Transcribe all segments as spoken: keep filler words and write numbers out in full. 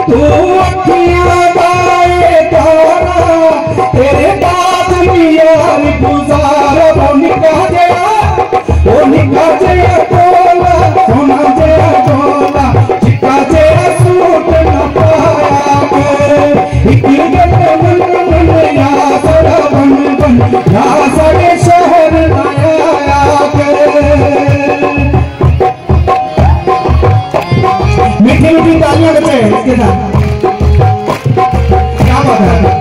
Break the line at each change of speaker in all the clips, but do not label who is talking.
तू अखियां गाए तारा तेरे बाद यार गुजारा वो निका गया वो निका गया तोला सोना गया तोला चिका गया सूट न पाया एक गल मन मन या सड़ा बन बन या सड़े शहर आया मीठी मीठी तालियां बचे इसके साथ क्या बात है।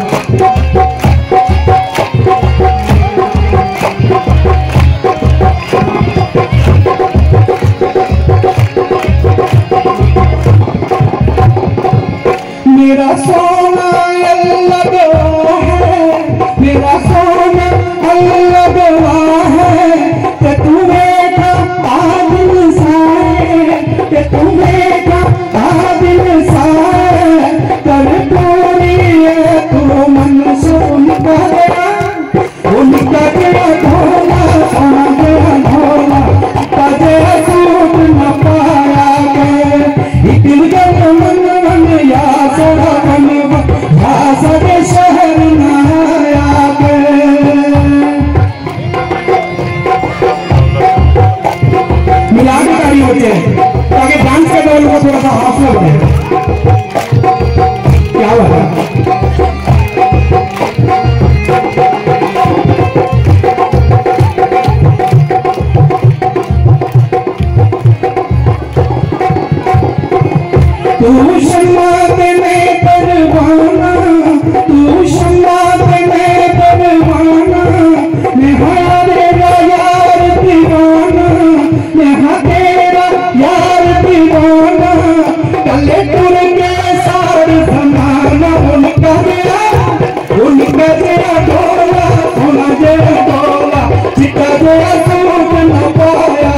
मेरा सोना अल्लाह गवाह है मेरा सोना अल्लाह गवाह है कि तुम्हें का आदिल साए कि तुम्हें का आदिल साए कर पूरी है तू मन सुन गया उनका गया ढोला सोना गया ढोला ताजे सूट न पाया गए दिल गल मन मन या सड़ा बन या सड़े शहर न आया मिला के ताली होती है ताकि डांस के दौर को थोड़ा सा हौसला बढ़े। क्या हुआ तू शम्मात में परवाना तू शम्मात में परवाना नेहा तेरा यार दीवाना नेहा तेरा यार दीवाना कले तुर के सार समाना उनका गया उनका गया ढोला सोना गया ढोला चिका गया सूट न पाया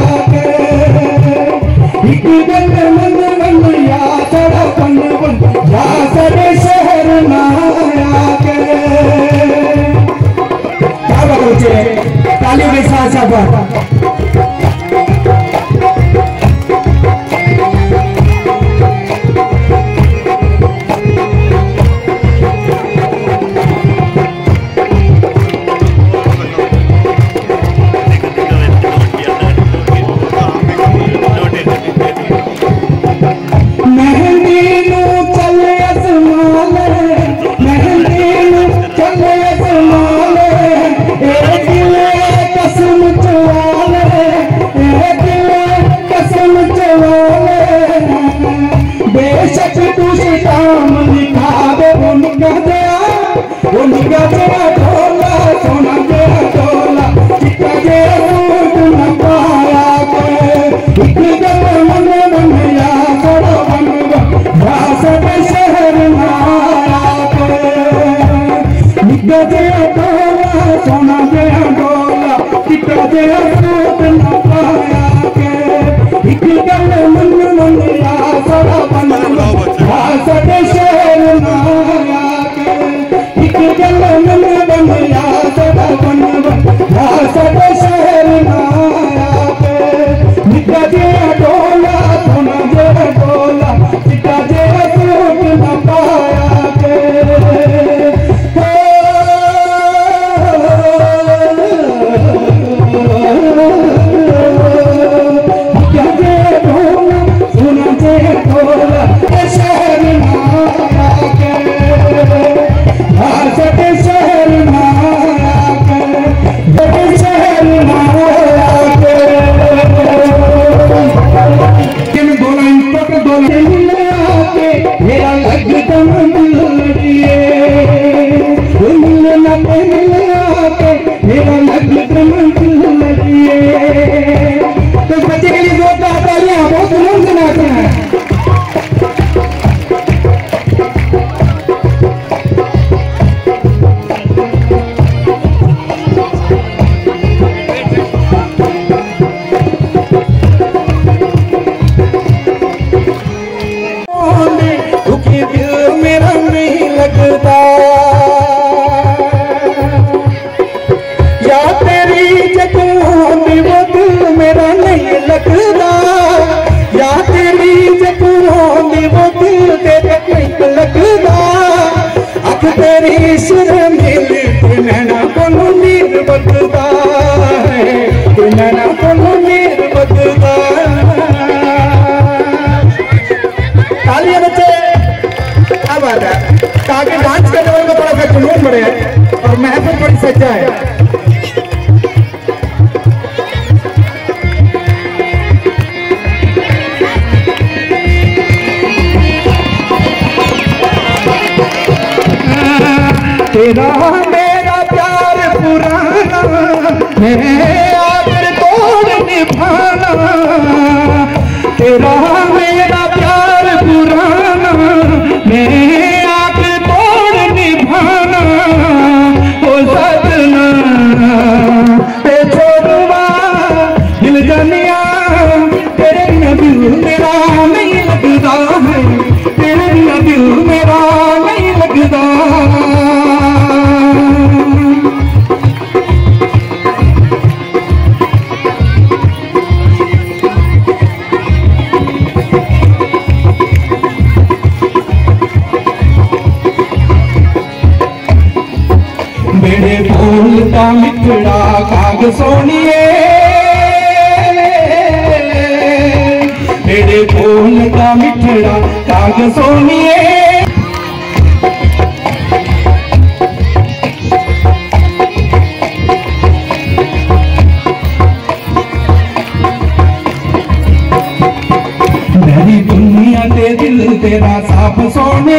एक गल मन मन या सड़ा बन बन या सड़े शहर न आया क्या बात होती है तालियों के साथ साथ बेशक तू शाम लिखा दे उनका गया उनका गया ढोला सोना गया ढोला चिका गया सूट न पाया एक गल मन मन या सड़ा बन या सड़े शहर न आया निका गया ढोला सोना गया ढोला चिका गया सूट न पाया एक गल मन मन या सड़ा बन या सड़े शहर न आया एक गल मन मन या सड़ा बन या सड़े शहर न आया निका गया ढोला सोना गया ढोला चिका गया सूट न पाया तो बच्चे के लिए दो तालियां बहुत जुनून से नाचना है। मेरा नहीं लगता या अख तेरी सुर मिली नैना को नीर बददा है, नैना को नीर बददा। तालियां बच्चे, क्या बात है। ताकि डांस करने वाले को थोड़ा सा जुनून बढ़े और महफिल बड़ी सच्चा है। तेरा मेरा प्यार पुराना है आखिर तोड़ निभाना, तेरा मेरा प्यार पुराना मैं आखिर तोड़ निभाना। ओ सजना ते छोड़वा दिल जानिया, तेरे बिना दिल मेरा नहीं लगता है, तेरे बिना दिल मेरा नहीं लगता। मेरे फूल का मिठड़ा काग सोनिए, मेरे फूल का मिठड़ा काग सोनिए। मेरी दुनिया ते दिल तेरा साफ सोने,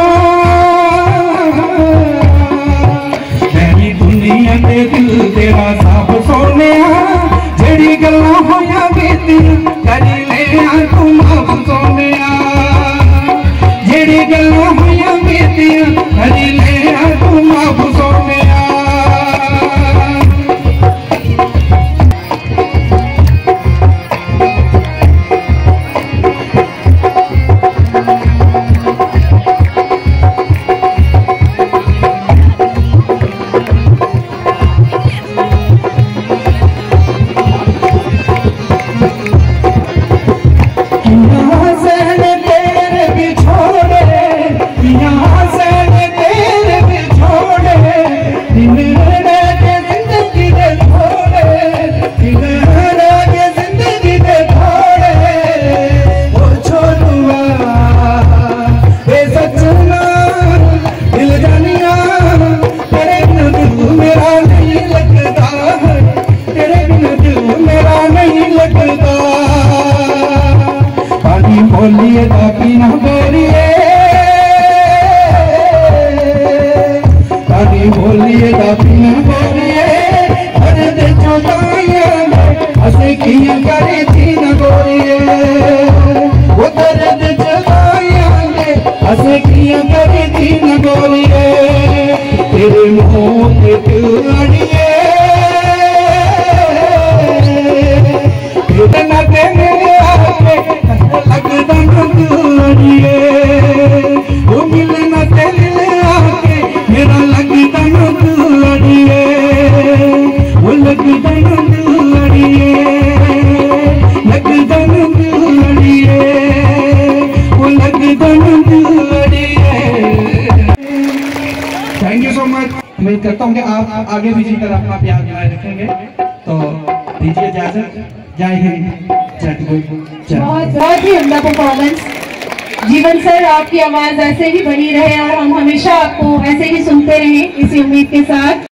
ते दिल तेरा साफ सोने। जेड़ी गल्लां होया बीती करी ले तू माफ सोने, जेड़ी गल्लां होया बीती करी ले तू माफ सोने। बोलिए ताकि न बोलिए, ताकि बोलिए ताकि न बोलिए। अरे देखो हंसे किया करे थी न गोरिए, वो दर्द जगाया हंसे किया करे थी न गोरिए। तेरे मुंह पे दिल अड़िए, इतना तेरे लगदा न दिल अड़िए, वो मिलना तेरे आके मेरा लगदा न दिल अड़िए, वो लगदा न दिल अड़िए, लगदा न दिल अड़िए, वो लगदा न दिल अड़िए। Thank you so much. उम्मीद करता हूँ कि आप आगे भी इसी तरह अपना प्यार बनाए रखेंगे। तो दीजिए इजाजत। जय हिंद, जय।
बहुत बहुत ही उम्दा परफॉर्मेंस जीवन सर, आपकी आवाज ऐसे ही बनी रहे और हम हमेशा आपको ऐसे ही सुनते रहें, इसी उम्मीद के साथ।